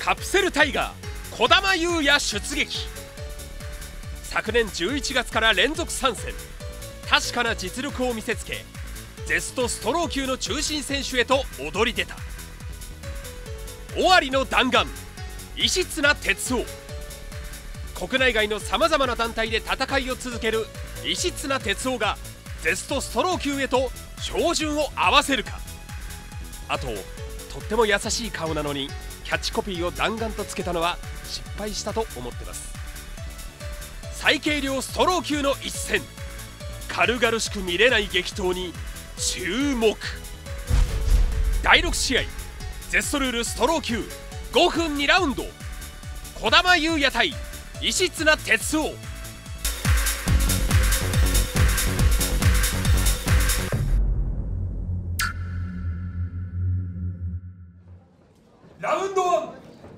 カプセルタイガー児玉悠也出撃。昨年11月から連続参戦、確かな実力を見せつけ、ゼストストロー級の中心選手へと躍り出た。尾張の弾丸石綱哲夫。国内外のさまざまな団体で戦いを続ける石綱哲夫がゼストストロー級へと照準を合わせるか。あと、とっても優しい顔なのにキャッチコピーを弾丸とつけたのは失敗したと思ってます。最軽量ストロー級の一戦、軽々しく見れない激闘に注目。第6試合、ゼストルールストロー級5分2ラウンド、児玉悠也対石綱哲夫。ラウンド1。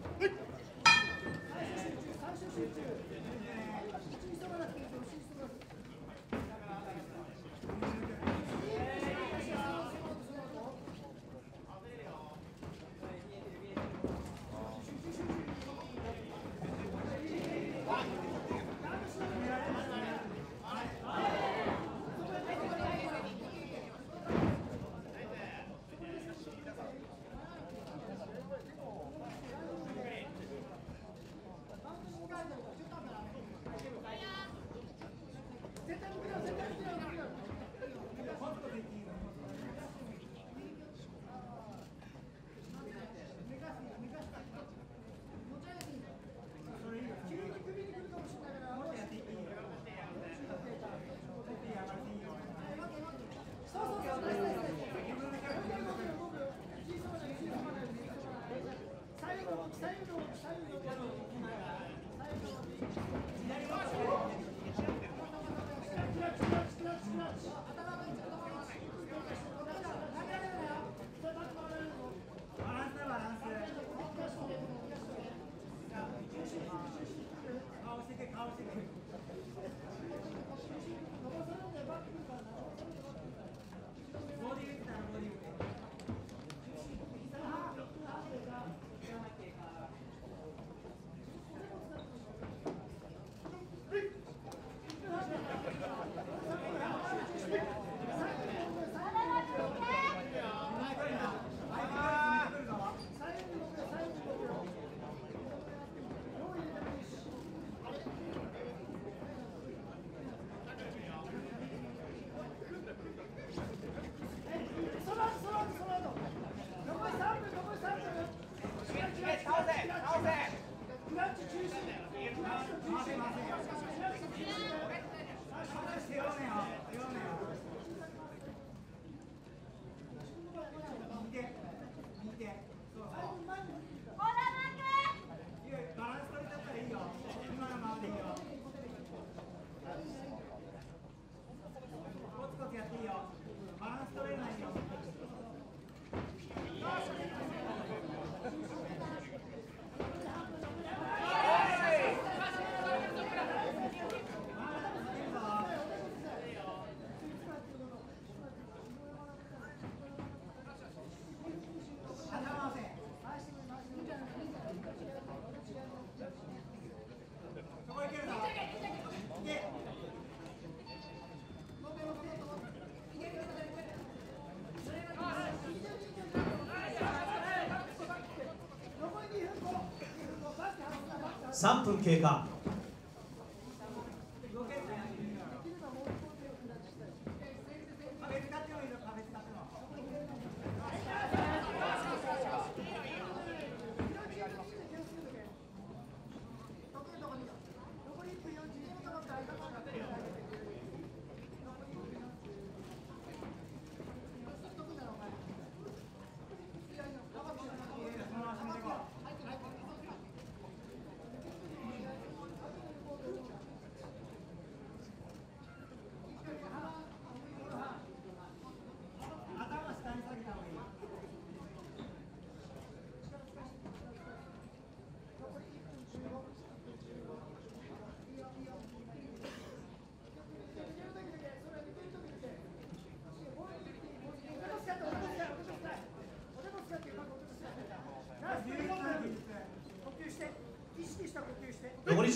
3分経過。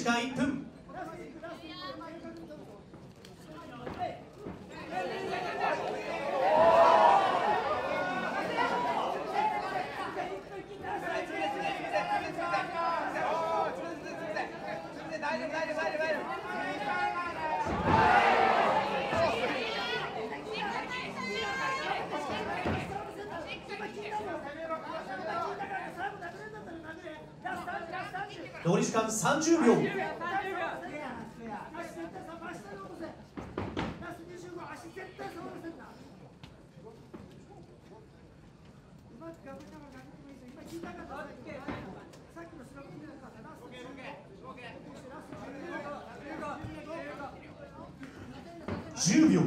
時間1分。残り時間30秒。10秒。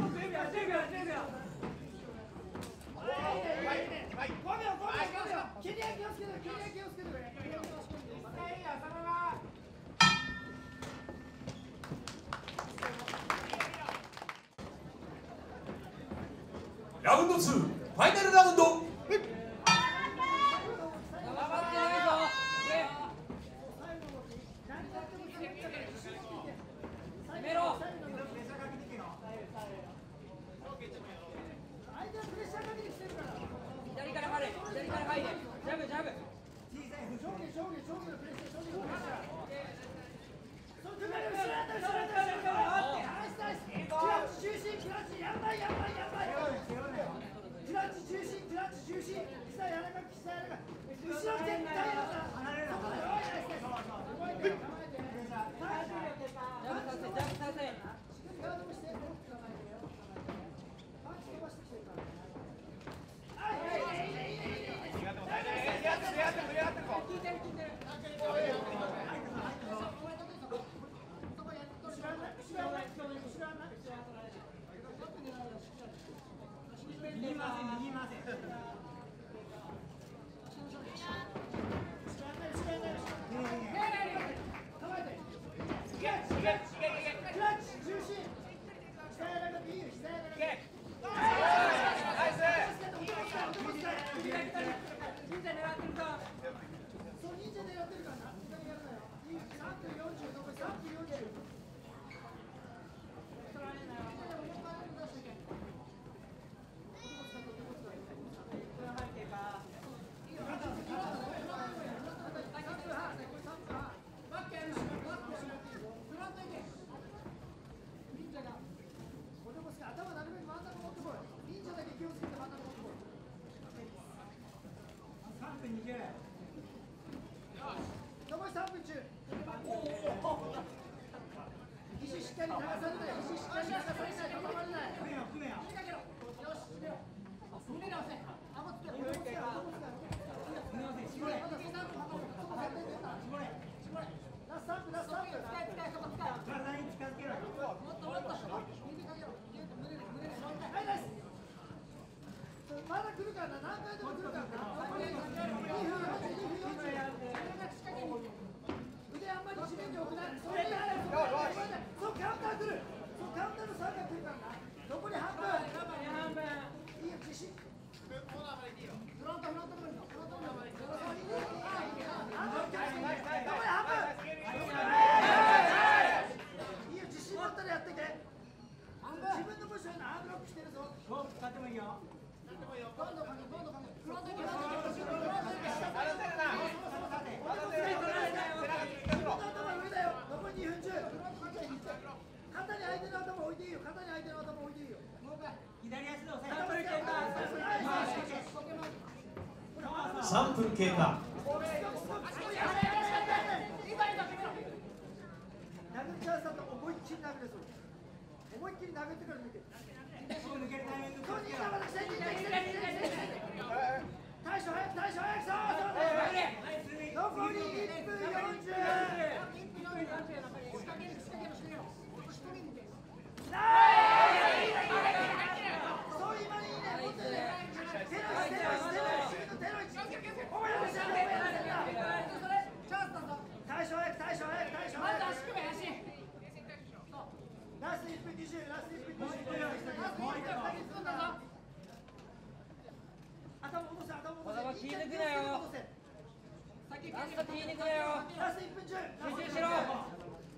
ラウンド2、ファイナルラウンド。 左から入れ、左から入れ、ジャブジャブ。 まだ来るからな、何回でも来るからな。腕あんまり地面に置くな。そうカウンター来る。そうカウンターの3が来るからな。残り半分。いいよ、自信。フロント来るの。残り半分。いいよ、自信持ったらやってけ。自分のポジションのアームロックしてるぞ。使ってもいいよ。肩に相手の頭置いていいよ。左足の押さえ。 3分経過。 殴っちゃうさと思いっきり殴れそう。思いっきり殴ってから抜け。大将早く。残り1分40。ラスト1分20。頭戻せ。 気抜くなよ。ラスト気抜くなよ。 ラスト1分10。 集中しろ。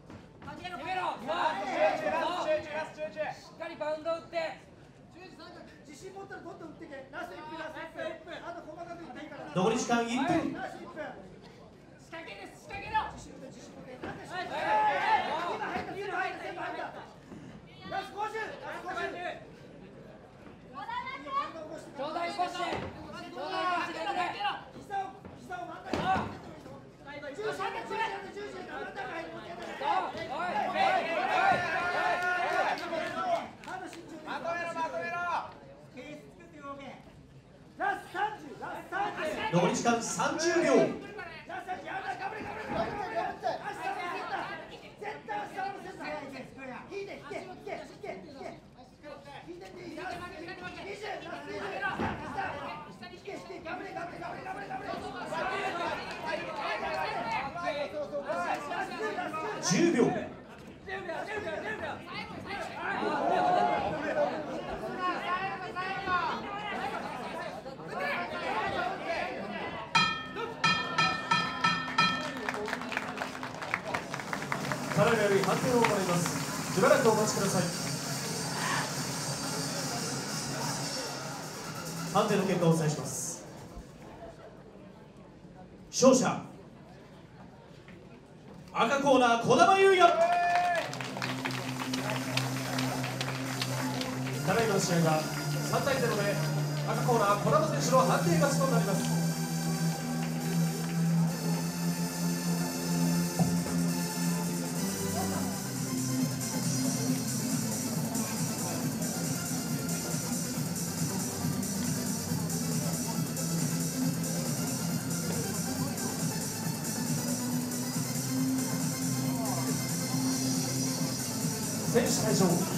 っかりバウンド打って。 自信持ったらどんどん打ってけ。ラスト1分、ラスト1分。あと細かく打っていいから。 残り時間1分。 ラスト1分。 仕掛けです、仕掛けろ。 自信持って、自信持って。なんで今入った、全部入った、全部入った。ラスト50、ラスト50。 ちょうだい少し。ちょうだい少しでくれ。 膝を真ん中に。重心で真ん中入って。 残り時間30秒。10秒。カナダより判定を行います。しばらくお待ちください。判定の結果をお伝えします。勝者赤コーナー児玉悠也。ただいまの試合は3対0で赤コーナー児玉選手の判定勝ちとなります。選手退場。